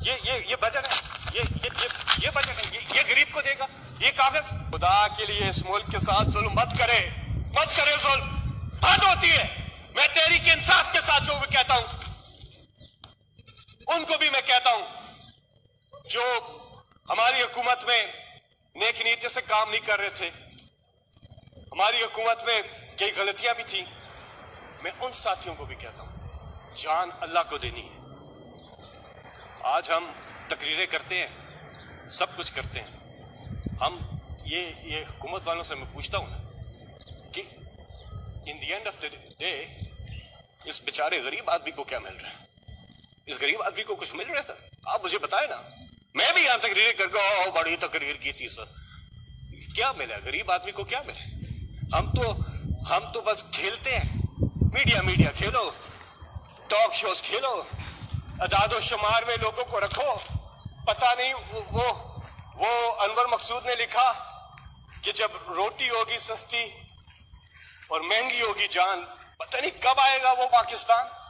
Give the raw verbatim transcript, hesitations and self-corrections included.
یہ یہ یہ بجٹ ہے, یہ یہ یہ بجٹ ہے, یہ غریب کو دے گا یہ کاغذ. خدا کے لیے اس ملک کے ساتھ ظلم مت کرے, مت کرے ظلم, حد ہوتی ہے. میں تحریک انصاف کے ساتھ جو بھی کہتا ہوں ان کو بھی میں کہتا ہوں جو ہماری حکومت میں نیک نیتی سے کام نہیں کر رہے تھے, ہماری حکومت میں کئی غلطیاں بھی تھیں, میں ان ساتھیوں کو بھی کہتا ہوں جان اللہ کو دینی ہے. آج ہم تقریریں کرتے ہیں, سب کچھ کرتے ہیں, ہم یہ یہ حکومت والوں سے میں پوچھتا ہوں نا کہ in the end of the day اس بیچارے غریب آدمی کو کیا مل رہا ہے؟ اس غریب آدمی کو کچھ مل رہا ہے سر؟ آپ مجھے بتائیں نا. میں بھی یہاں تقریر کر کے او بڑی تقریر کی تھی سر, کیا ملا غریب آدمی کو, کیا ملا؟ ہم تو ہم تو بس کھیلتے ہیں, میڈیا میڈیا کھیلو, ٹاک شوز کھیلو, اعداد و شمار میں لوگوں کو رکھو. پتہ نہیں وہ وہ انور مقصود نے لکھا کہ جب روٹی ہوگی سستی اور مہنگی ہوگی جان, پتہ نہیں کب آئے گا وہ پاکستان.